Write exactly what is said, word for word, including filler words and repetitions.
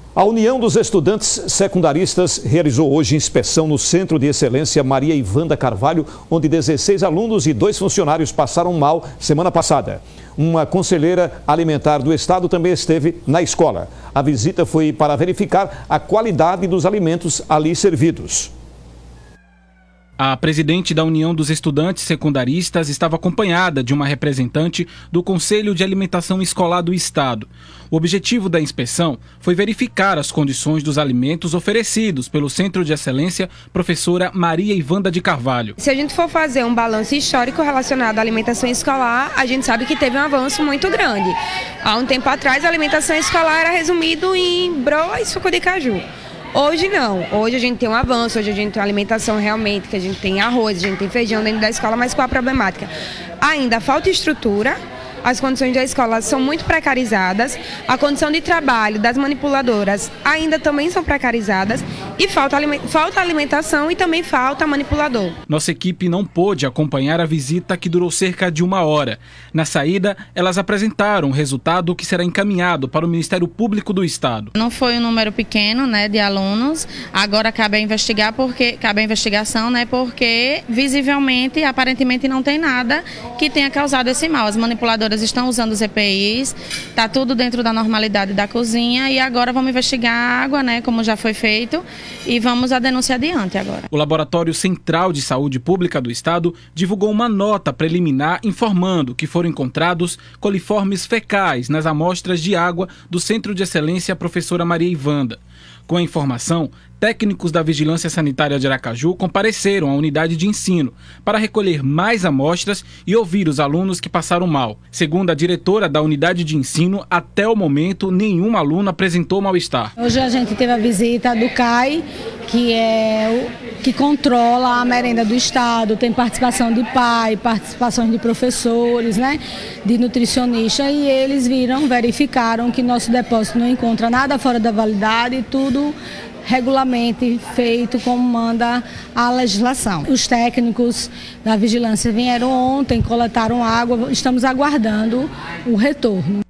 A União dos Estudantes Secundaristas realizou hoje inspeção no Centro de Excelência Maria Ivanda Carvalho, onde dezesseis alunos e dois funcionários passaram mal semana passada. Uma conselheira alimentar do estado também esteve na escola. A visita foi para verificar a qualidade dos alimentos ali servidos. A presidente da União dos Estudantes Secundaristas estava acompanhada de uma representante do Conselho de Alimentação Escolar do Estado. O objetivo da inspeção foi verificar as condições dos alimentos oferecidos pelo Centro de Excelência Professora Maria Ivanda de Carvalho. Se a gente for fazer um balanço histórico relacionado à alimentação escolar, a gente sabe que teve um avanço muito grande. Há um tempo atrás, a alimentação escolar era resumido em broa e suco de caju. Hoje não, hoje a gente tem um avanço, hoje a gente tem uma alimentação realmente, que a gente tem arroz, a gente tem feijão dentro da escola, mas qual a problemática? Ainda falta estrutura, as condições da escola são muito precarizadas, a condição de trabalho das manipuladoras ainda também são precarizadas e falta, falta alimentação e também falta manipulador. Nossa equipe não pôde acompanhar a visita, que durou cerca de uma hora. Na saída, elas apresentaram o resultado que será encaminhado para o Ministério Público do Estado. Não foi um número pequeno, né, de alunos, agora cabe a investigar porque cabe a investigação, né, porque visivelmente, aparentemente não tem nada que tenha causado esse mal. As manipuladoras estão usando os E P Is, está tudo dentro da normalidade da cozinha e agora vamos investigar a água, né, como já foi feito, e vamos a denúncia adiante agora. O Laboratório Central de Saúde Pública do Estado divulgou uma nota preliminar informando que foram encontrados coliformes fecais nas amostras de água do Centro de Excelência Professora Maria Ivanda. Com a informação, técnicos da Vigilância Sanitária de Aracaju compareceram à unidade de ensino para recolher mais amostras e ouvir os alunos que passaram mal. Segundo a diretora da unidade de ensino, até o momento, nenhum aluno apresentou mal-estar. Hoje a gente teve a visita do C A I, que é o que controla a merenda do estado, tem participação de pai, participações de professores, né, de nutricionista, e eles viram, verificaram que nosso depósito não encontra nada fora da validade, tudo regularmente feito como manda a legislação. Os técnicos da vigilância vieram ontem, coletaram água, estamos aguardando o retorno.